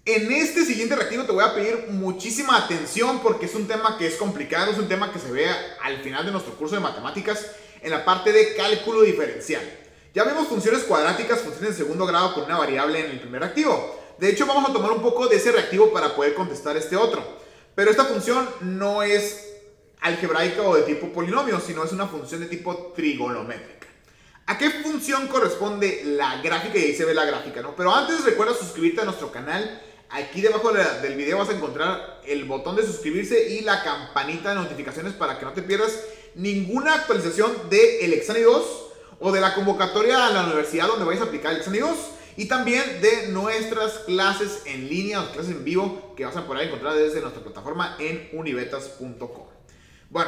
En este siguiente reactivo te voy a pedir muchísima atención porque es un tema que es complicado, es un tema que se ve al final de nuestro curso de matemáticas en la parte de cálculo diferencial. Ya vimos funciones cuadráticas, funciones de segundo grado con una variable en el primer reactivo. De hecho, vamos a tomar un poco de ese reactivo para poder contestar este otro. Pero esta función no es algebraica o de tipo polinomio, sino es una función de tipo trigonométrica. ¿A qué función corresponde la gráfica? Y ahí se ve la gráfica, ¿no? Pero antes recuerda suscribirte a nuestro canal. Aquí debajo del video vas a encontrar el botón de suscribirse y la campanita de notificaciones para que no te pierdas ninguna actualización del Exani 2 o de la convocatoria a la universidad donde vayas a aplicar el Exani 2 y también de nuestras clases en línea o clases en vivo que vas a poder encontrar desde nuestra plataforma en univetas.com. Bueno,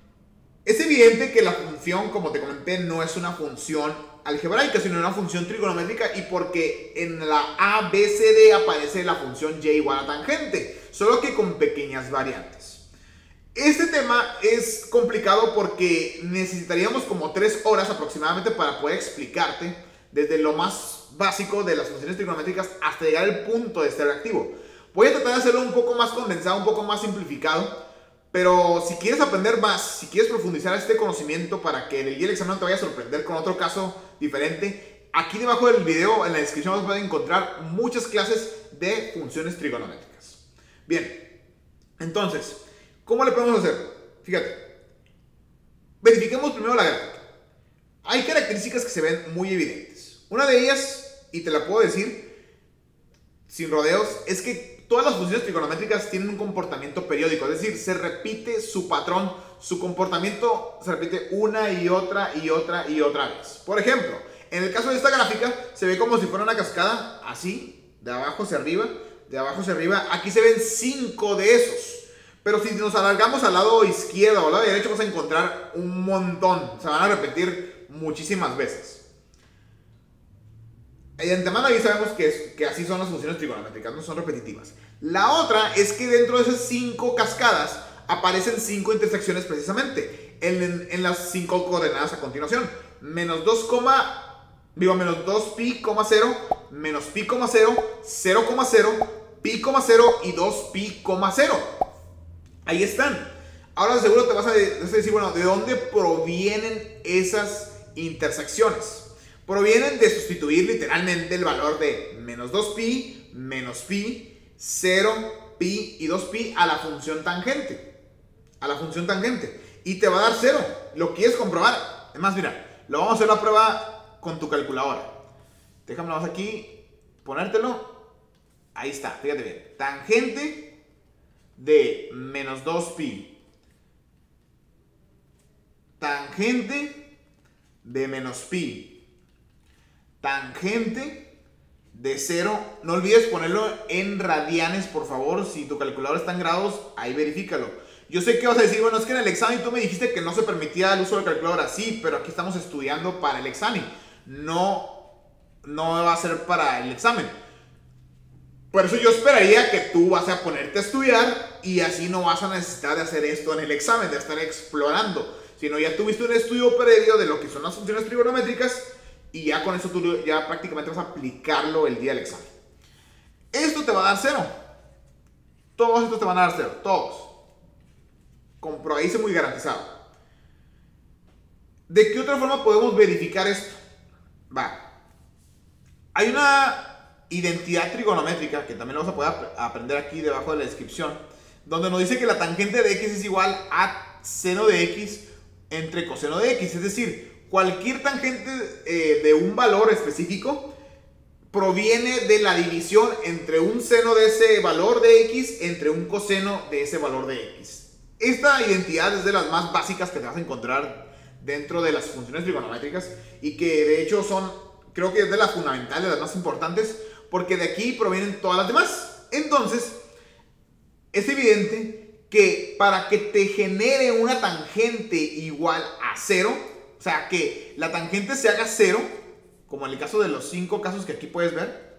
es evidente que la función, como te comenté, no es una función algebraica, sino una función trigonométrica, y porque en la ABCD aparece la función y igual a tangente, solo que con pequeñas variantes. Este tema es complicado porque necesitaríamos como 3 horas aproximadamente para poder explicarte desde lo más básico de las funciones trigonométricas hasta llegar al punto de este reactivo. Voy a tratar de hacerlo un poco más condensado, un poco más simplificado. Pero si quieres aprender más, si quieres profundizar este conocimiento para que en el día del examen no te vaya a sorprender con otro caso diferente, aquí debajo del video, en la descripción, vas a poder encontrar muchas clases de funciones trigonométricas. Bien, entonces, ¿cómo le podemos hacer? Fíjate, verifiquemos primero la gráfica. Hay características que se ven muy evidentes. Una de ellas, y te la puedo decir sin rodeos, es que todas las funciones trigonométricas tienen un comportamiento periódico, es decir, se repite su patrón, su comportamiento se repite una y otra y otra y otra vez. Por ejemplo, en el caso de esta gráfica, se ve como si fuera una cascada, así, de abajo hacia arriba, de abajo hacia arriba. Aquí se ven 5 de esos. Pero si nos alargamos al lado izquierdo o al lado derecho, vas a encontrar un montón. Se van a repetir muchísimas veces. De antemano ahí sabemos que así son las funciones trigonométricas, no son repetitivas. La otra es que dentro de esas 5 cascadas aparecen 5 intersecciones precisamente en las 5 coordenadas a continuación. Menos 2pi, 0, menos pi, 0, 0,0, pi, 0 y 2pi, 0. Ahí están. Ahora de seguro te vas a decir, bueno, ¿de dónde provienen esas intersecciones? Provienen de sustituir literalmente el valor de menos 2pi, menos pi, 0, pi y 2pi a la función tangente. A la función tangente. Y te va a dar 0. ¿Lo quieres comprobar? Es más, mira, lo vamos a hacer la prueba con tu calculadora. Déjame más aquí, ponértelo. Ahí está, fíjate bien. Tangente de menos 2pi. Tangente de menos pi. Tangente de 0, no olvides ponerlo en radianes, por favor. Si tu calculador está en grados, ahí verifícalo. Yo sé que vas a decir, bueno, es que en el examen tú me dijiste que no se permitía el uso de calculadora. Sí, pero aquí estamos estudiando para el examen. No va a ser para el examen. Por eso yo esperaría que tú vas a ponerte a estudiar y así no vas a necesitar de hacer esto en el examen, de estar explorando. Sino ya tuviste un estudio previo de lo que son las funciones trigonométricas y ya con eso tú ya prácticamente vas a aplicarlo el día del examen. Esto te va a dar 0. Todos estos te van a dar 0. Todos. Comprobadísimo y garantizado. ¿De qué otra forma podemos verificar esto? Va. Hay una identidad trigonométrica que también lo vas a poder aprender aquí debajo de la descripción, donde nos dice que la tangente de x es igual a seno de x entre coseno de x. Es decir, cualquier tangente de un valor específico proviene de la división entre un seno de ese valor de x entre un coseno de ese valor de x. Esta identidad es de las más básicas que te vas a encontrar dentro de las funciones trigonométricas y que de hecho son, creo que es de las fundamentales, de las más importantes, porque de aquí provienen todas las demás. Entonces, es evidente que para que te genere una tangente igual a 0, o sea, que la tangente se haga 0, como en el caso de los 5 casos que aquí puedes ver,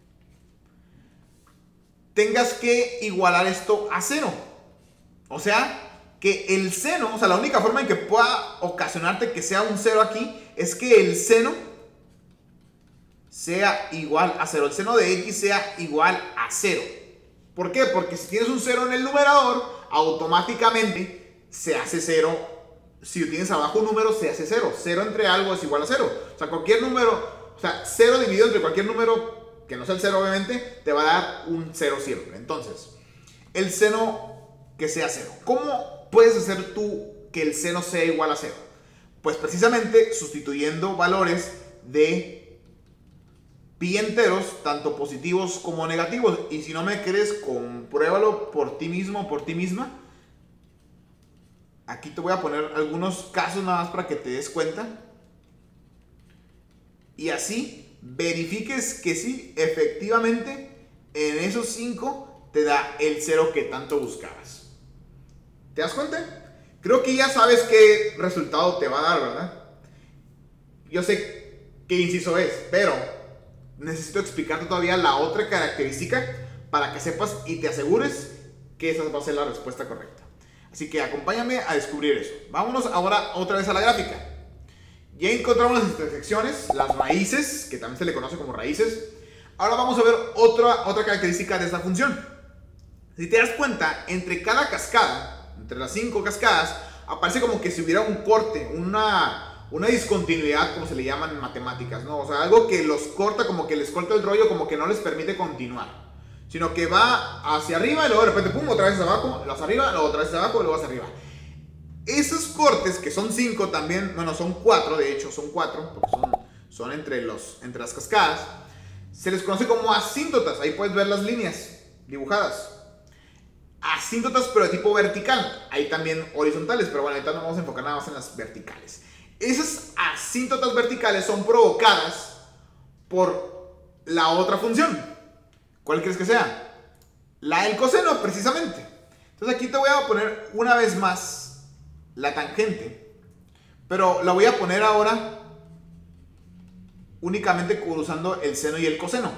tengas que igualar esto a 0. O sea, que el seno, o sea, la única forma en que pueda ocasionarte que sea un 0 aquí es que el seno sea igual a 0. El seno de x sea igual a 0. ¿Por qué? Porque si tienes un 0 en el numerador, automáticamente se hace 0. Si tienes abajo un número, se hace 0. 0 entre algo es igual a 0. O sea, cualquier número, o sea, 0 dividido entre cualquier número, que no sea el 0 obviamente, te va a dar un 0 siempre. Entonces, el seno que sea 0. ¿Cómo puedes hacer tú que el seno sea igual a 0? Pues precisamente sustituyendo valores de pi enteros, tanto positivos como negativos. Y si no me crees, compruébalo por ti mismo o por ti misma. Aquí te voy a poner algunos casos nada más para que te des cuenta. Y así verifiques que sí, efectivamente, en esos 5 te da el 0 que tanto buscabas. ¿Te das cuenta? Creo que ya sabes qué resultado te va a dar, ¿verdad? Yo sé qué inciso es, pero necesito explicarte todavía la otra característica para que sepas y te asegures que esa va a ser la respuesta correcta. Así que acompáñame a descubrir eso. Vámonos ahora otra vez a la gráfica. Ya encontramos las intersecciones, las raíces, que también se le conoce como raíces. Ahora vamos a ver otra característica de esta función. Si te das cuenta, entre cada cascada, entre las 5 cascadas, aparece como que si hubiera un corte, una discontinuidad, como se le llaman en matemáticas, ¿no? O sea, algo que los corta, como que les corta el rollo, como que no les permite continuar. Sino que va hacia arriba y luego de repente, pum, otra vez abajo, hacia arriba, luego otra vez abajo y luego hacia arriba. Esos cortes, que son 5 también, bueno, son 4, de hecho, son 4, porque son entre las cascadas, se les conoce como asíntotas. Ahí puedes ver las líneas dibujadas. Asíntotas, pero de tipo vertical. Hay también horizontales, pero bueno, ahorita nos vamos a enfocar nada más en las verticales. Esas asíntotas verticales son provocadas por la otra función. ¿Cuál crees que sea? La del coseno, precisamente. Entonces aquí te voy a poner una vez más la tangente, pero la voy a poner ahora únicamente cruzando el seno y el coseno.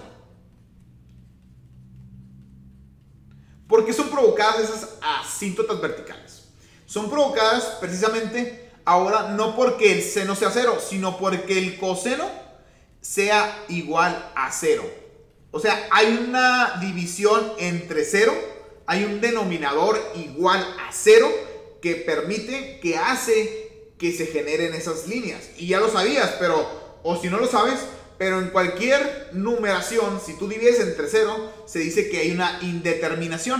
¿Por qué son provocadas esas asíntotas verticales? Son provocadas precisamente ahora no porque el seno sea 0, sino porque el coseno sea igual a 0. O sea, hay una división entre 0, hay un denominador igual a 0 que permite, que hace que se generen esas líneas. Y ya lo sabías, o si no lo sabes, pero en cualquier numeración, si tú divides entre 0, se dice que hay una indeterminación.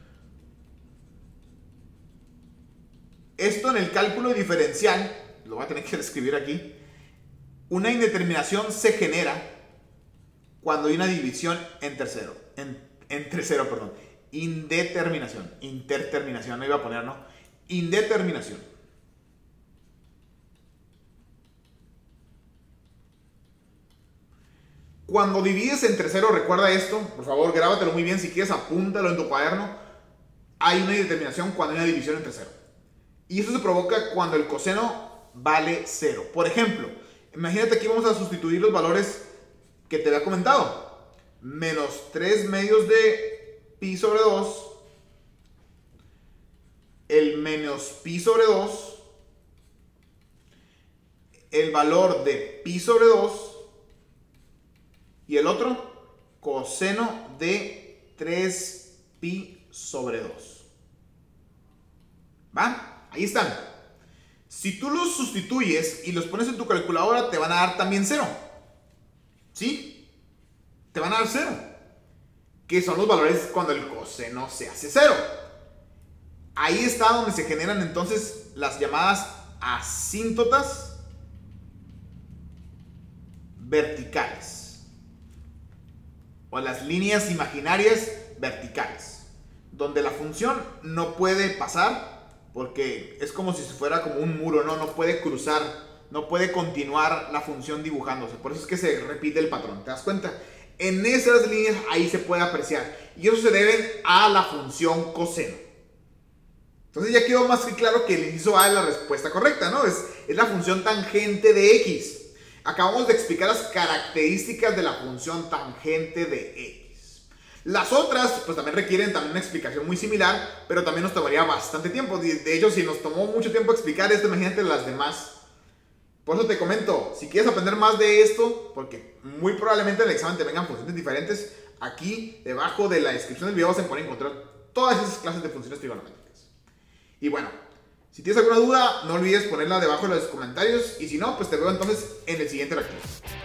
Esto en el cálculo diferencial, lo voy a tener que escribir aquí, una indeterminación se genera cuando hay una división entre 0. Entre 0, perdón. Interterminación, no iba a poner, ¿no? Indeterminación. Cuando divides entre 0, recuerda esto, por favor, grábatelo muy bien, si quieres apúntalo en tu cuaderno. Hay una indeterminación cuando hay una división entre 0. Y eso se provoca cuando el coseno vale 0. Por ejemplo, imagínate que vamos a sustituir los valores que te había comentado. Menos 3 medios de pi sobre 2. El menos pi sobre 2. El valor de pi sobre 2. Y el otro, coseno de 3pi sobre 2. ¿Va? Ahí están. Si tú los sustituyes y los pones en tu calculadora, te van a dar también 0. ¿Sí? Te van a dar 0. Que son los valores cuando el coseno se hace 0. Ahí está donde se generan entonces las llamadas asíntotas verticales. O las líneas imaginarias verticales. Donde la función no puede pasar porque es como si fuera como un muro, ¿no? No puede cruzar, no puede continuar la función dibujándose. Por eso es que se repite el patrón, ¿te das cuenta? En esas líneas ahí se puede apreciar. Y eso se debe a la función coseno. Entonces ya quedó más que claro que el inciso A es la respuesta correcta, ¿no? Es la función tangente de X. Acabamos de explicar las características de la función tangente de X. Las otras, pues también requieren una explicación muy similar, pero también nos tomaría bastante tiempo. De hecho, si nos tomó mucho tiempo explicar esto, imagínate las demás. Por eso te comento, si quieres aprender más de esto, porque muy probablemente en el examen te vengan funciones diferentes, aquí debajo de la descripción del video vas a poder encontrar todas esas clases de funciones trigonométricas. Y bueno, si tienes alguna duda, no olvides ponerla debajo en los comentarios, y si no, pues te veo entonces en el siguiente recurso.